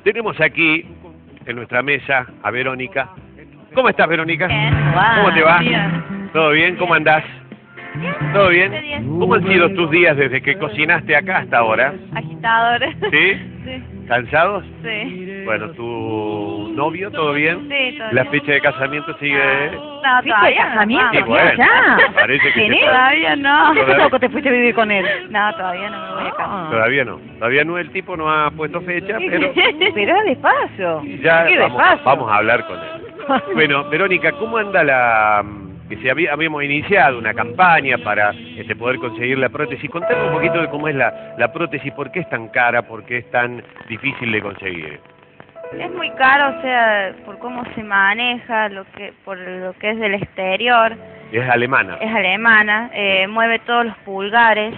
Tenemos aquí en nuestra mesa a Verónica. ¿Cómo estás, Verónica? Bien. ¿Cómo te va? Bien. ¿Todo bien? ¿Cómo andás? Bien. ¿Todo bien? Bien. ¿Cómo han sido tus días desde que cocinaste acá hasta ahora? Agitadores. ¿Sí? Sí. ¿Cansados? Sí. Bueno, ¿tu novio todo bien? Sí, todo ¿La bien. fecha de casamiento sigue? No, ¿Fecha de todavía no. casamiento? Sí, bueno, ya. parece que ¿Tenés? se- Todavía no. ¿Hace poco te fuiste a vivir con él? No, todavía no me voy a casar. Todavía no. Todavía no, el tipo no ha puesto fecha, pero Pero despacio. ya Qué vamos, despacio. vamos a hablar con él. Bueno, Verónica, ¿cómo anda la que habíamos iniciado una campaña para poder conseguir la prótesis? Contame un poquito de cómo es la prótesis, por qué es tan cara, por qué es tan difícil de conseguir. Es muy caro, o sea, por cómo se maneja, por lo que es del exterior. Es alemana. Es alemana, mueve todos los pulgares,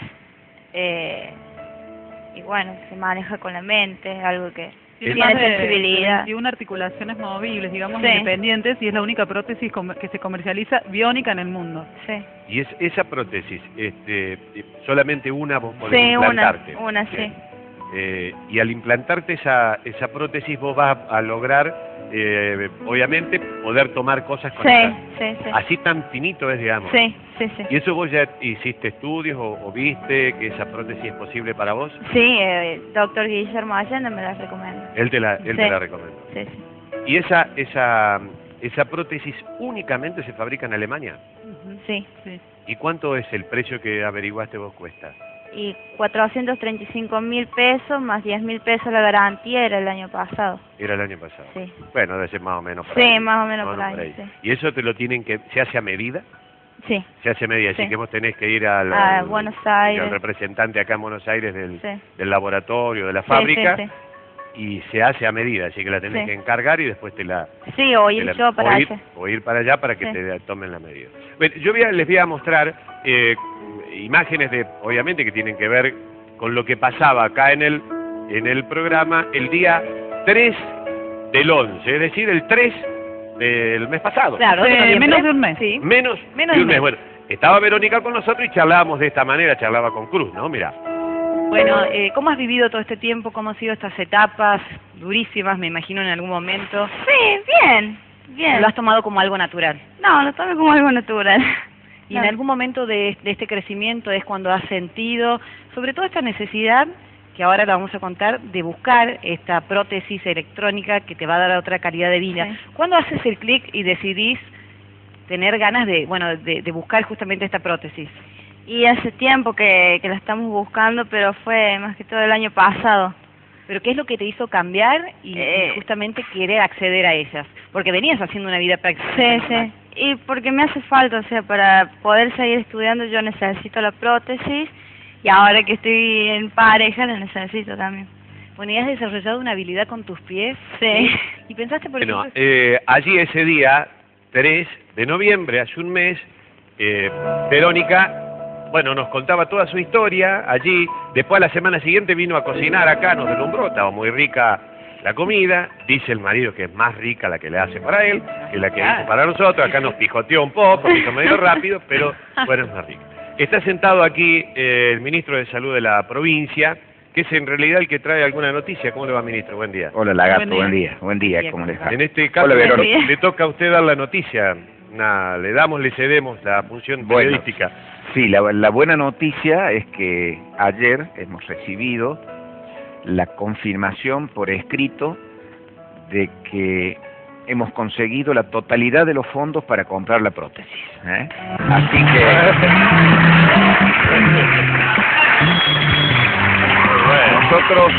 y bueno, se maneja con la mente, algo que Tiene tiene más sensibilidad. 21 articulaciones movibles, digamos, Sí. independientes, y es la única prótesis que se comercializa biónica en el mundo. Sí, Y esa prótesis, solamente una vos podés sí, implantarte. una sí. Y al implantarte esa prótesis vos vas a lograr, obviamente, poder tomar cosas con Sí, ella. sí, sí. Así tan finito es, digamos. Sí, sí, sí. ¿Y eso vos ya hiciste estudios o viste que esa prótesis es posible para vos? Sí, doctor Guillermo Allende me la recomendó. Él te la Sí. recomendó. Sí, sí. ¿Y esa prótesis únicamente se fabrica en Alemania? Sí. Sí. ¿Y cuánto es el precio que averiguaste vos cuesta? Y 435.000 pesos más 10.000 pesos la garantía era el año pasado. Era el año pasado. Sí. Bueno, debe ser más o menos por Sí, ahí. más o menos por ahí, sí. ¿Y eso te lo se hace a medida? Sí. Se hace a medida, así Sí. que vos tenés que ir A Buenos Aires. al representante acá en Buenos Aires del Sí. laboratorio, de la Sí, fábrica, sí, y se hace a medida, así que la tenés Sí. que encargar y después sí. Sí, o ir yo para allá. o ir para allá para que Sí. te tomen la medida. Bueno, les voy a mostrar imágenes obviamente, que tienen que ver con lo que pasaba acá en el programa el día 3 del 11, es decir, el 3 del mes pasado. Claro, de noviembre. menos de un mes. Sí. Menos Menos de de un un mes. mes. Bueno, estaba Verónica con nosotros y charlábamos de esta manera, charlaba con Cruz, ¿no? Mira. Bueno, ¿cómo has vivido todo este tiempo? ¿Cómo han sido estas etapas durísimas, me imagino, en algún momento? Sí, bien. Bien. ¿Lo has tomado como algo natural? No, lo tomé como algo natural. Y en algún momento de este crecimiento es cuando has sentido, sobre todo esta necesidad, que ahora la vamos a contar, de buscar esta prótesis electrónica que te va a dar otra calidad de vida. Sí. ¿Cuándo haces el clic y decidís tener ganas de buscar justamente esta prótesis? Y hace tiempo que la estamos buscando, pero fue más que todo el año pasado. ¿Pero qué es lo que te hizo cambiar y justamente querer acceder a ellas? Porque venías haciendo una vida práctica. Sí, sí. Y porque me hace falta, o sea, para poder seguir estudiando yo necesito la prótesis y ahora que estoy en pareja la necesito también. Bueno, ¿y has desarrollado una habilidad con tus pies? Sí. ¿Y pensaste, por Bueno, ejemplo... allí ese día, 3 de noviembre, hace un mes, Verónica, bueno, nos contaba toda su historia allí. Después, a la semana siguiente, vino a cocinar acá, nos deslumbró, estaba muy rica la comida. Dice el marido que es más rica la que le hace para él que la que hizo para nosotros. Acá nos pijoteó un poco, porque hizo medio rápido, pero bueno, es más rica. Está sentado aquí el ministro de Salud de la provincia, que es en realidad el que trae alguna noticia. ¿Cómo le va, ministro? Buen día. Hola, Lagarto, Buen día. buen día, ¿cómo les va? En este caso, Hola, Verónica. le toca a usted dar la noticia. Nada, le cedemos la función Bueno. periodística. Sí, la buena noticia es que ayer hemos recibido la confirmación por escrito de que hemos conseguido la totalidad de los fondos para comprar la prótesis, ¿eh? Así que... Nosotros...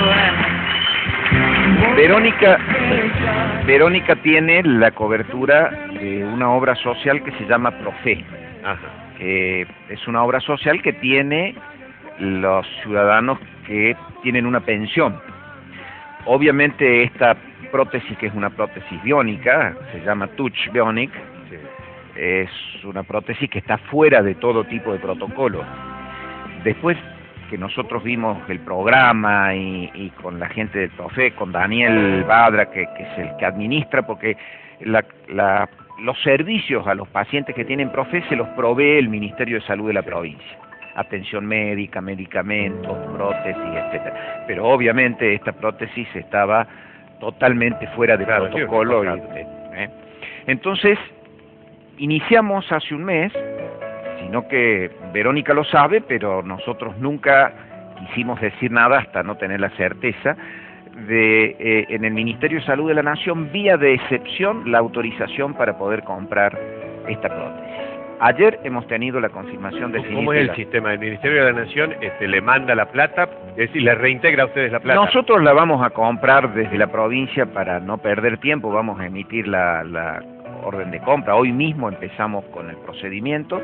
Verónica tiene la cobertura de una obra social que se llama Profe. Ajá. Es una obra social que tiene los ciudadanos que tienen una pensión. Obviamente esta prótesis, que es una prótesis biónica, se llama Touch Bionic, Sí. es una prótesis que está fuera de todo tipo de protocolo. Después que nosotros vimos el programa y con la gente de Profe, con Daniel Badra, que es el que administra, porque los servicios a los pacientes que tienen Profe se los provee el Ministerio de Salud de la provincia. atención médica, medicamentos, prótesis, etcétera. Pero obviamente esta prótesis estaba totalmente fuera de Claro, protocolo. sí, Entonces, iniciamos hace un mes, sino que Verónica lo sabe, pero nosotros nunca quisimos decir nada hasta no tener la certeza de en el Ministerio de Salud de la Nación, vía de excepción, la autorización para poder comprar esta prótesis. Ayer hemos tenido la confirmación definitiva. ¿Cómo es el sistema? El Ministerio de la Nación le manda la plata, es decir, le reintegra a ustedes la plata. Nosotros la vamos a comprar desde la provincia para no perder tiempo, vamos a emitir la orden de compra. Hoy mismo empezamos con el procedimiento,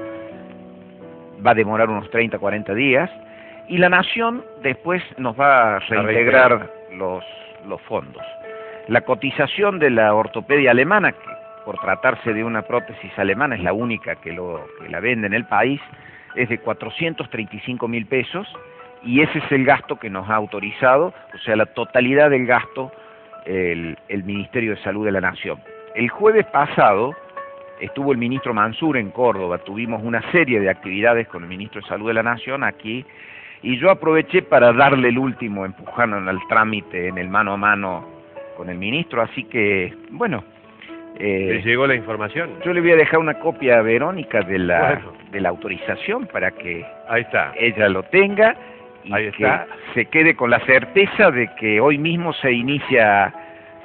va a demorar unos 30, 40 días, y la Nación después nos va a reintegrar los fondos. La cotización de la ortopedia alemana, que por tratarse de una prótesis alemana es la única que la vende en el país, es de 435.000 pesos, y ese es el gasto que nos ha autorizado, o sea, la totalidad del gasto, el Ministerio de Salud de la Nación. El jueves pasado estuvo el ministro Mansur en Córdoba, tuvimos una serie de actividades con el ministro de Salud de la Nación aquí, y yo aproveché para darle el último empujón al trámite en el mano a mano con el ministro, así que, bueno... ¿Les llegó la información? Yo le voy a dejar una copia a Verónica de la Bueno. autorización para que Ahí está. ella lo tenga y Ahí que está. se quede con la certeza de que hoy mismo se inicia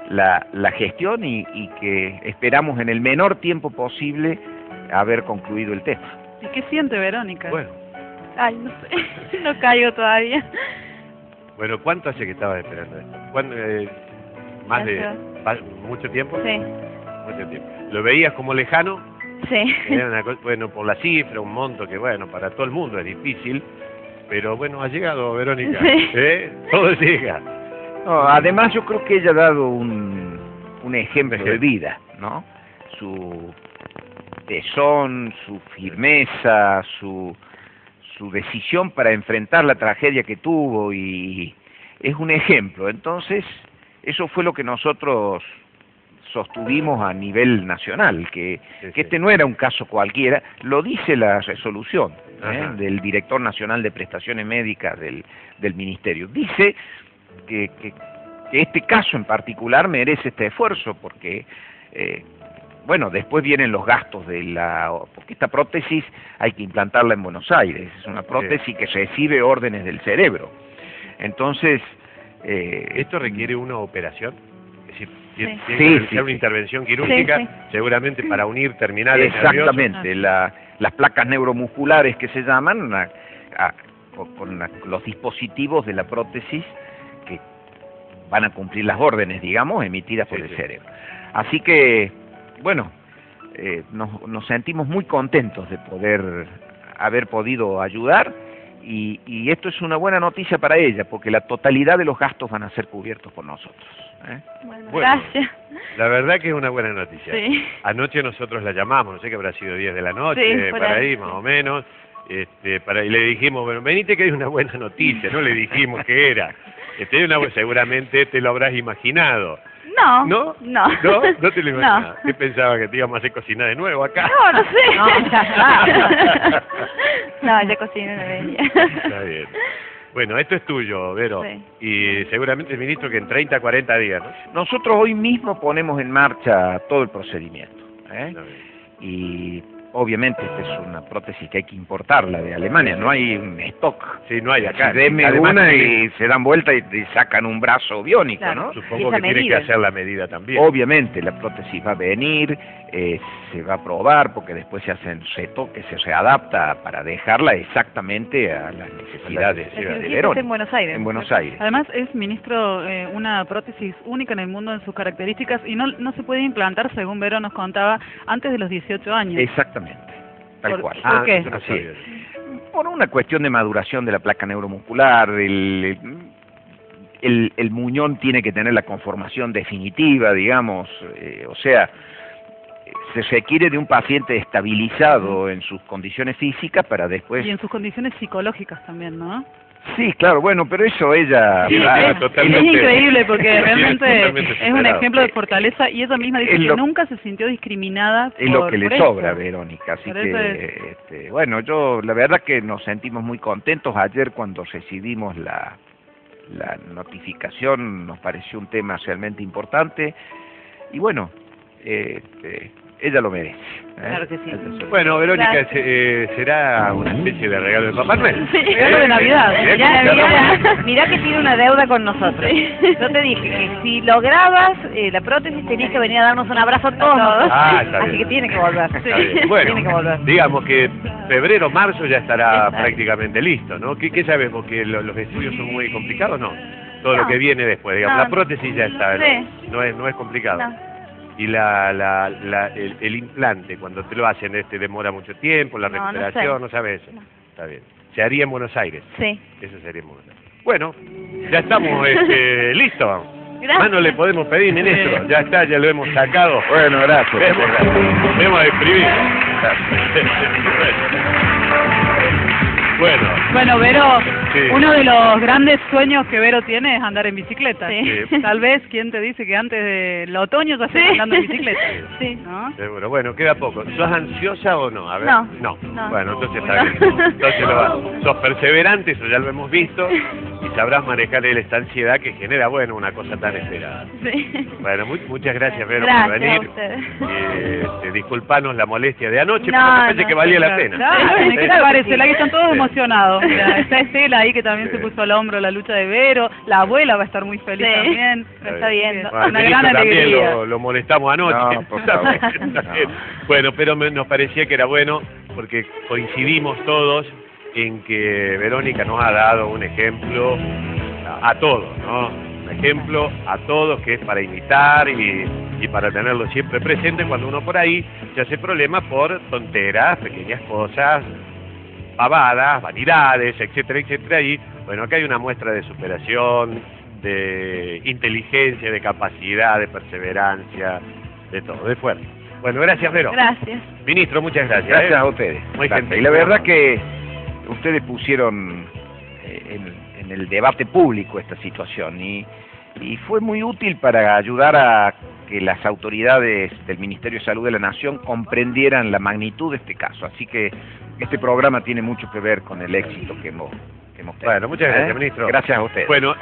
la gestión y que esperamos en el menor tiempo posible haber concluido el tema. ¿Y qué siente Verónica? Bueno, Ay, no sé, no caigo todavía. bueno, ¿cuánto hace que estabas esperando esto? ¿Más de mucho tiempo? Sí, Mucho tiempo. ¿Lo veías como lejano? sí. Era una cosa, bueno, por la cifra, un monto que, bueno, para todo el mundo es difícil, pero bueno, ha llegado, Verónica. Sí. Todo llega. No, además yo creo que ella ha dado un ejemplo de vida, ¿no? Su tesón, su firmeza, su decisión para enfrentar la tragedia que tuvo, y es un ejemplo. Entonces, eso fue lo que nosotros sostuvimos a nivel nacional, que este no era un caso cualquiera, lo dice la resolución del Director Nacional de Prestaciones Médicas del Ministerio. Dice que este caso en particular merece este esfuerzo, porque bueno, después vienen los gastos porque esta prótesis hay que implantarla en Buenos Aires, es una prótesis que recibe órdenes del cerebro. Entonces... ¿Esto requiere una operación? Es decir, tiene que realizar una intervención quirúrgica, seguramente para unir terminales exactamente, las placas neuromusculares que se llaman, con los dispositivos de la prótesis que van a cumplir las órdenes, digamos, emitidas por el cerebro. Así que, bueno, nos sentimos muy contentos de haber podido ayudar, y esto es una buena noticia para ella, porque la totalidad de los gastos van a ser cubiertos por nosotros. Bueno, Bueno, gracias. La verdad que es una buena noticia. Sí. Anoche nosotros la llamamos, no sé qué habrá sido 10 de la noche, Sí, por para ahí, ahí más o menos, y le dijimos, bueno, venite que hay una buena noticia, no le dijimos qué era. Seguramente te lo habrás imaginado. No. ¿No? No. ¿No? ¿No te lo imaginabas? No. ¿Qué pensaba, que te íbamos a hacer cocinar de nuevo acá? No, no sé. No, ya está. No, ya cociné una vez. Está bien. Bueno, esto es tuyo, Vero. Sí. Y seguramente el ministro que en 30, 40 días, ¿no? Nosotros hoy mismo ponemos en marcha todo el procedimiento, Está bien. y obviamente esta es una prótesis que hay que importarla de Alemania, no hay un stock. Sí, no hay acá. Deme Además, una sí, y se dan vuelta y sacan un brazo biónico, Claro. ¿no? supongo esa que tiene que medida. hacer la medida también. Obviamente la prótesis va a venir, se va a probar, porque después se hacen retoques, se readapta para dejarla exactamente a las necesidades La de cirugía se Verónica. hace en Buenos Aires. En Buenos Aires. Además es, ministro, una prótesis única en el mundo en sus características y no se puede implantar, según Vero nos contaba, antes de los 18 años. Exactamente, tal ¿Por- cual. por qué? eso no Así sabía. es. Por una cuestión de maduración de la placa neuromuscular, el muñón tiene que tener la conformación definitiva, digamos, o sea, se requiere de un paciente estabilizado en sus condiciones físicas para después... Y en sus condiciones psicológicas también, ¿no? Sí, claro, bueno, pero eso ella... Sí, Claro, es totalmente. increíble porque Sí, realmente totalmente es un superado. ejemplo de fortaleza y ella misma dice Es que lo- nunca se sintió discriminada Es lo por que le por sobra a esto. Verónica, así Por eso que, bueno, yo la verdad que nos sentimos muy contentos ayer cuando recibimos la notificación, nos pareció un tema realmente importante y bueno, ella lo merece. Claro que sí. Bueno, Verónica, Gracias. será una especie de regalo de Papá Noel. Sí. Regalo de Navidad. Mirá que tiene una deuda con nosotros. Yo te dije que si lograbas la prótesis tenías que venir a darnos un abrazo a todos. Ah, está Así bien. que tiene que volver. Está bien. Bueno, Tiene que volver. digamos que febrero, marzo ya estará Está. prácticamente listo, ¿no? ¿Qué sabemos? ¿Que los estudios son muy complicados? No. Todo lo No. que viene después, digamos, No. la prótesis ya está, Sí. no es complicado. No. Y el implante, cuando te lo hacen, demora mucho tiempo, la No, no recuperación, sé. no sabes eso. No. Está bien. Se haría en Buenos Aires. Sí. Eso sería en Buenos Aires. Bueno, ya estamos listos. Gracias. Más no le podemos pedir, ministro. Ya está, ya lo hemos sacado. Bueno, gracias. Vemos a exprimir. Bueno, Bueno, Vero, Sí. uno de los grandes sueños que Vero tiene es andar en bicicleta. Sí. Tal vez, ¿quién te dice que antes del otoño ya estés Sí. andando en bicicleta? Sí. ¿No? seguro. Bueno, queda poco. ¿Sos ansiosa o no? A ver. No. No. No. Bueno, entonces está No. bien. Entonces lo vas. Sos perseverante, eso ya lo hemos visto, y sabrás manejar esta ansiedad que genera, bueno, una cosa tan esperada. Sí. Bueno, muchas gracias, Vero, Gracias por a venir. ustedes. Disculpanos la molestia de anoche, No, pero me parece no, que valía la Claro, pena. claro, ¿qué te Claro que parece? sí. La que están todos Sí. emocionados. Mira, está Estela ahí que también Sí. se puso al hombro la lucha de Vero. La abuela va a estar muy feliz Sí. también. Lo está viendo. Bueno, Una el gran ministro también alegría. lo molestamos anoche. No, por favor. Está bien. Bueno, pero nos parecía que era bueno porque coincidimos todos en que Verónica nos ha dado un ejemplo a todos, ¿no? Un ejemplo a todos que es para imitar y para tenerlo siempre presente cuando uno por ahí se hace problema por tonteras, pequeñas cosas, pavadas, vanidades, etcétera, etcétera. Y bueno, acá hay una muestra de superación, de inteligencia, de capacidad, de perseverancia, de todo, de fuerza. Bueno, gracias, Vero. Gracias. Ministro, muchas gracias. Gracias a ustedes. Muy Gracias. gentil. Y la verdad que ustedes pusieron en el debate público esta situación y fue muy útil para ayudar a que las autoridades del Ministerio de Salud de la Nación comprendieran la magnitud de este caso. Así que este programa tiene mucho que ver con el éxito que hemos tenido. Bueno, muchas gracias, ministro. Gracias a ustedes. Bueno,